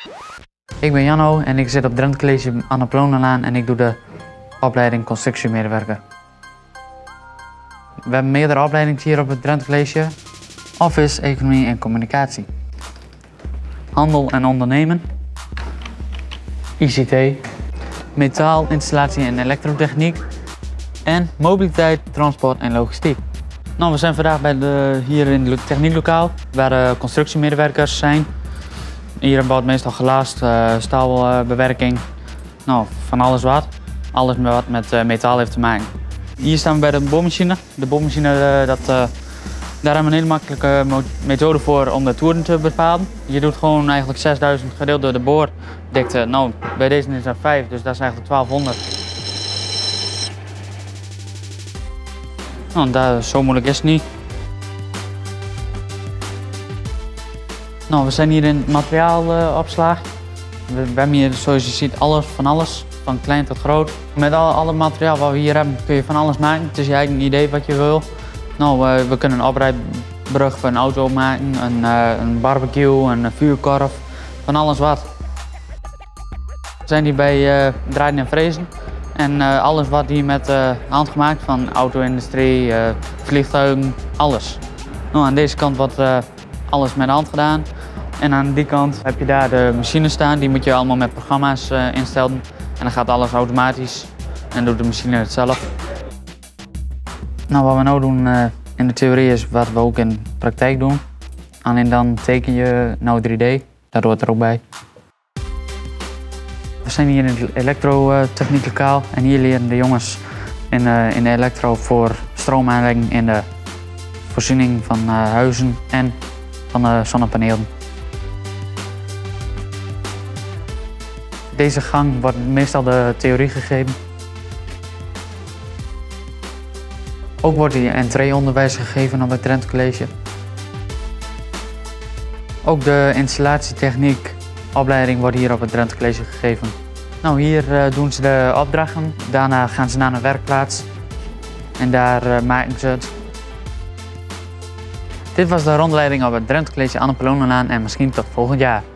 Ik ben Janno en ik zit op Drenthe College Anne Polonenlaan en ik doe de opleiding constructiemedewerker. We hebben meerdere opleidingen hier op het Drenthe College. Office, economie en communicatie. Handel en ondernemen. ICT. Metaal, installatie en elektrotechniek. En mobiliteit, transport en logistiek. Nou, we zijn vandaag hier in het technieklokaal waar de constructiemedewerkers zijn. Hier bouwt meestal glas, staalbewerking, nou, van alles wat. Alles wat met metaal heeft te maken. Hier staan we bij de boormachine. De boormachine, daar hebben we een hele makkelijke methode voor om de toeren te bepalen. Je doet gewoon eigenlijk 6000 gedeeld door de boordikte. Nou, bij deze is dat 5, dus dat is eigenlijk 1200. Nou, zo moeilijk is het niet. Nou, we zijn hier in materiaalopslag. We hebben hier, zoals je ziet, alles van alles, van klein tot groot. Met alle materiaal wat we hier hebben kun je van alles maken. Het is je eigen idee wat je wil. Nou, we kunnen een oprijbrug voor een auto maken, een barbecue, een vuurkorf, van alles wat. We zijn hier bij draaien en frezen. En alles wat hier met hand gemaakt, van auto-industrie, vliegtuigen, alles. Nou, aan deze kant wordt alles met de hand gedaan. En aan die kant heb je daar de machines staan, die moet je allemaal met programma's instellen. En dan gaat alles automatisch en doet de machine het zelf. Nou, wat we nu doen in de theorie is wat we ook in de praktijk doen. Alleen dan teken je nou 3D, dat hoort er ook bij. We zijn hier in het elektrotechnieklokaal en hier leren de jongens in de elektro voor stroomaanleggen in de voorziening van huizen en van de zonnepanelen. Deze gang wordt meestal de theorie gegeven. Ook wordt hier entreeonderwijs gegeven op het Drenthe College. Ook de installatietechniek opleiding wordt hier op het Drenthe College gegeven. Nou, hier doen ze de opdrachten. Daarna gaan ze naar een werkplaats en daar maken ze het. Dit was de rondleiding op het Drenthe College Anne Polonenlaan en misschien tot volgend jaar.